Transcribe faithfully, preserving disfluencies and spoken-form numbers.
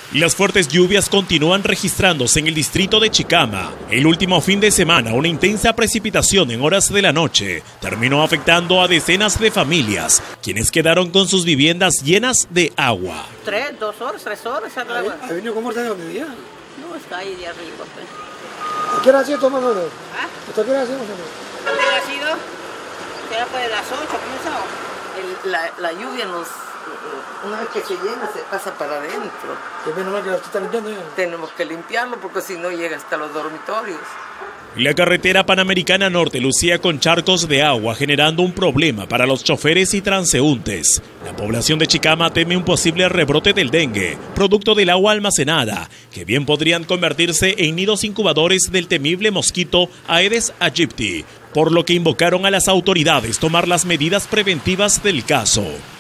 Las fuertes lluvias continúan registrándose en el distrito de Chicama. El último fin de semana, una intensa precipitación en horas de la noche terminó afectando a decenas de familias, quienes quedaron con sus viviendas llenas de agua. Tres, dos horas, tres horas. ¿Ha venido cómo está de día? No, está ahí de arriba. Pues. ¿A qué hora ha sido esto, más o menos? ¿Ah? ¿Hasta qué hora ha sido más o menos? ¿A qué hora ha sido? Será pues de las ocho, comenzado. El, la, la lluvia nos... Una vez que se llena, se pasa para adentro. Qué menos mal que la está limpiando ya. Tenemos que limpiarlo porque si no llega hasta los dormitorios. La carretera Panamericana Norte lucía con charcos de agua, generando un problema para los choferes y transeúntes. La población de Chicama teme un posible rebrote del dengue, producto del agua almacenada, que bien podrían convertirse en nidos incubadores del temible mosquito Aedes aegypti, por lo que invocaron a las autoridades tomar las medidas preventivas del caso.